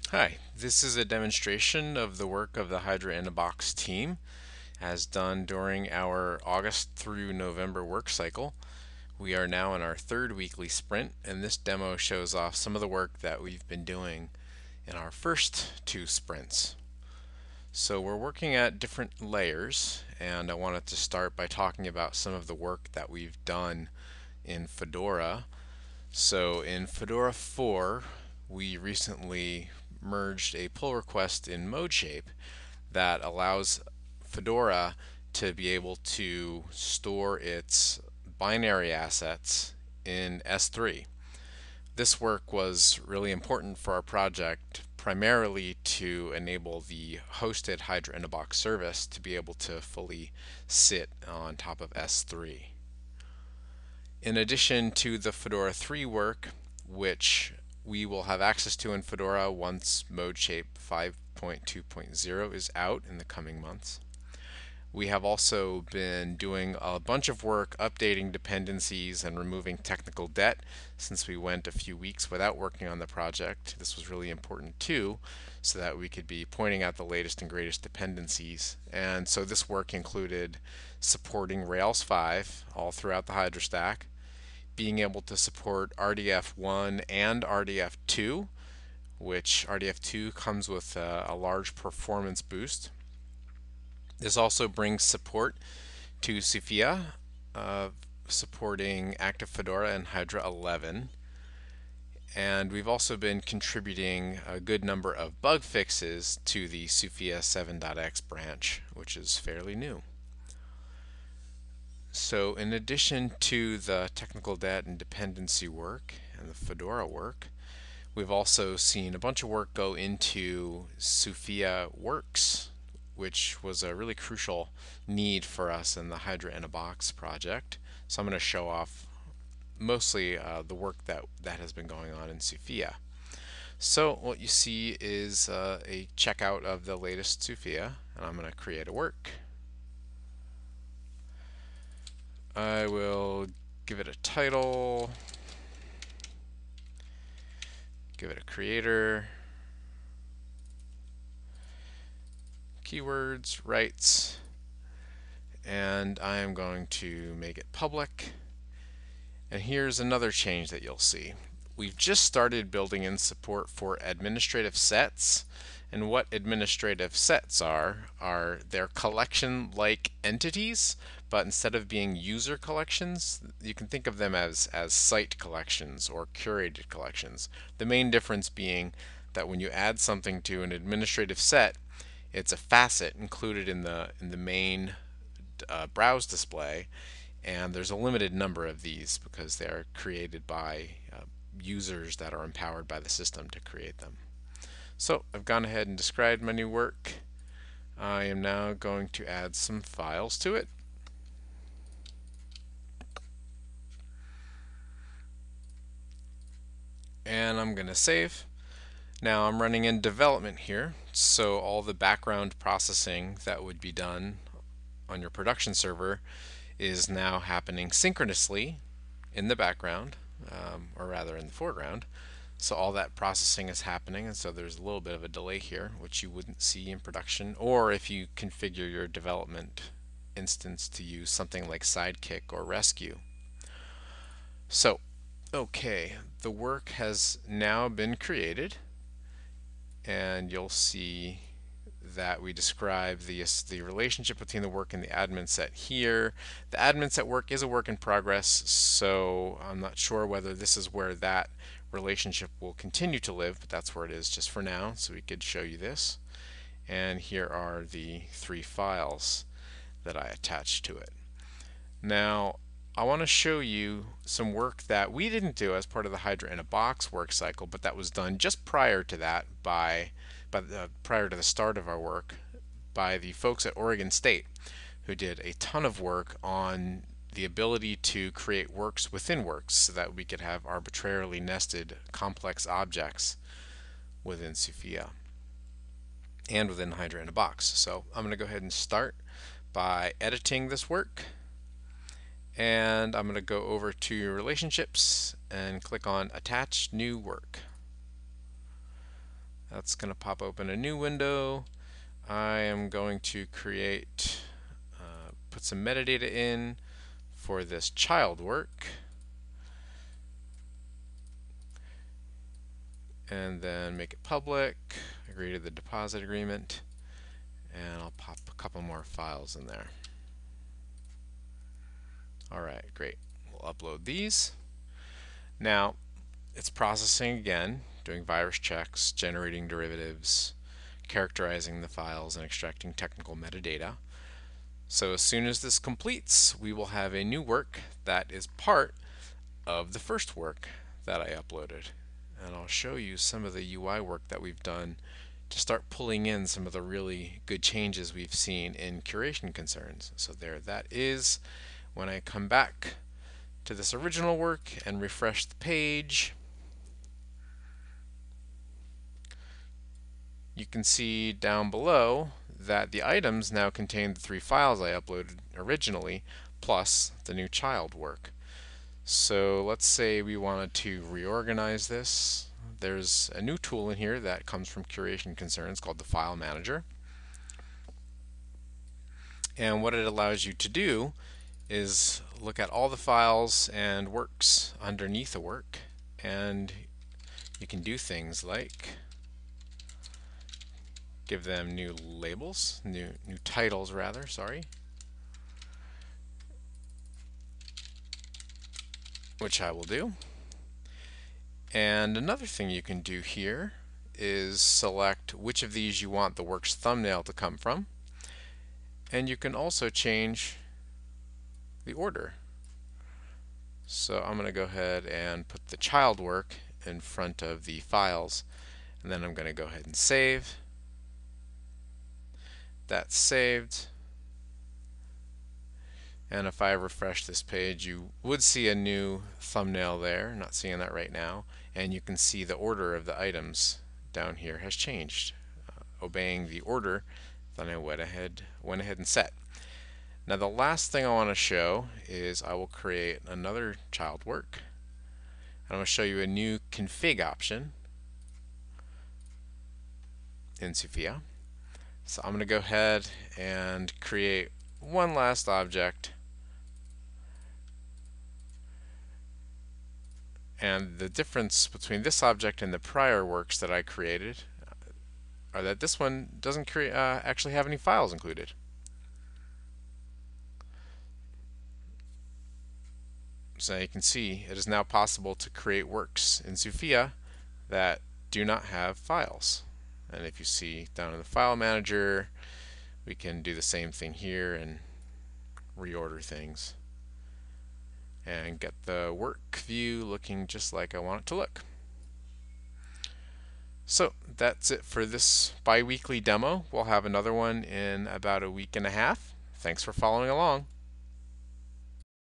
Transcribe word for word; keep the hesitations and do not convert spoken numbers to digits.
Hi, this is a demonstration of the work of the Hydra-in-a-Box team as done during our August through November work cycle. We are now in our third weekly sprint, and this demo shows off some of the work that we've been doing in our first two sprints. So we're working at different layers, and I wanted to start by talking about some of the work that we've done in Fedora. So in Fedora four, we recently merged a pull request in ModeShape that allows Fedora to be able to store its binary assets in S three. This work was really important for our project, primarily to enable the hosted Hydra-in-a-Box service to be able to fully sit on top of S three. In addition to the Fedora three work, which we will have access to in Fedora once ModeShape five point two point zero is out in the coming months, we have also been doing a bunch of work updating dependencies and removing technical debt since we went a few weeks without working on the project. This was really important too, so that we could be pointing out the latest and greatest dependencies. And so this work included supporting Rails five all throughout the Hydra stack, being able to support R D F one and R D F two, which R D F two comes with a, a large performance boost. This also brings support to Sophia, uh, supporting Active Fedora and Hydra eleven. And we've also been contributing a good number of bug fixes to the Sophia seven dot x branch, which is fairly new. So in addition to the technical debt and dependency work and the Fedora work, we've also seen a bunch of work go into Sophia Works, which was a really crucial need for us in the Hydra-in-a-Box project. So I'm going to show off mostly uh, the work that, that has been going on in Sophia. So what you see is uh, a checkout of the latest Sophia, and I'm going to create a work. I will give it a title, give it a creator, keywords, rights, and I am going to make it public. And here's another change that you'll see. We've just started building in support for administrative sets, and what administrative sets are, are they're collection-like entities, but instead of being user collections, you can think of them as, as site collections or curated collections. The main difference being that when you add something to an administrative set, it's a facet included in the, in the main uh, browse display, and there's a limited number of these because they are created by uh, users that are empowered by the system to create them. So I've gone ahead and described my new work. I am now going to add some files to it. And I'm going to save. Now I'm running in development here, so all the background processing that would be done on your production server is now happening synchronously in the background, um, or rather in the foreground. So all that processing is happening, and so there's a little bit of a delay here, which you wouldn't see in production, or if you configure your development instance to use something like Sidekick or Rescue. So, okay, the work has now been created, and you'll see that we describe the, the relationship between the work and the admin set here. The admin set work is a work in progress, so I'm not sure whether this is where that relationship will continue to live, but that's where it is just for now, so we could show you this. And here are the three files that I attached to it. Now, I want to show you some work that we didn't do as part of the Hydra-in-a-Box work cycle, but that was done just prior to that by, by the, prior to the start of our work by the folks at Oregon State, who did a ton of work on the ability to create works within works so that we could have arbitrarily nested complex objects within Sophia and within Hydra-in-a-Box. So I'm going to go ahead and start by editing this work, and I'm going to go over to relationships and click on attach new work. that's going to pop open a new window. I am going to create, uh, put some metadata in for this child work, and then make it public, agree to the deposit agreement, and I'll pop a couple more files in there. Alright, great. We'll upload these. Now, it's processing again, doing virus checks, generating derivatives, characterizing the files, and extracting technical metadata. So as soon as this completes, we will have a new work that is part of the first work that I uploaded. And I'll show you some of the U I work that we've done to start pulling in some of the really good changes we've seen in curation concerns. So there that is. When I come back to this original work and refresh the page, you can see down below that the items now contain the three files I uploaded originally, plus the new child work. So let's say we wanted to reorganize this. There's a new tool in here that comes from Curation Concerns called the File Manager. And what it allows you to do is look at all the files and works underneath a work, and you can do things like give them new labels, new new titles rather, sorry, which I will do. And another thing you can do here is select which of these you want the work's thumbnail to come from, and you can also change the order. So I'm going to go ahead and put the child work in front of the files, and then I'm going to go ahead and save. That's saved. And if I refresh this page, you would see a new thumbnail there. Not seeing that right now. And you can see the order of the items down here has changed, uh, obeying the order that I went ahead, went ahead and set. Now the last thing I want to show is I will create another child work. And I'm going to show you a new config option in Sophia. So I'm going to go ahead and create one last object. And the difference between this object and the prior works that I created are that this one doesn't create, uh, actually have any files included. So you can see it is now possible to create works in Sophia that do not have files. And if you see down in the file manager, we can do the same thing here and reorder things and get the work view looking just like I want it to look. So that's it for this bi-weekly demo. We'll have another one in about a week and a half. Thanks for following along.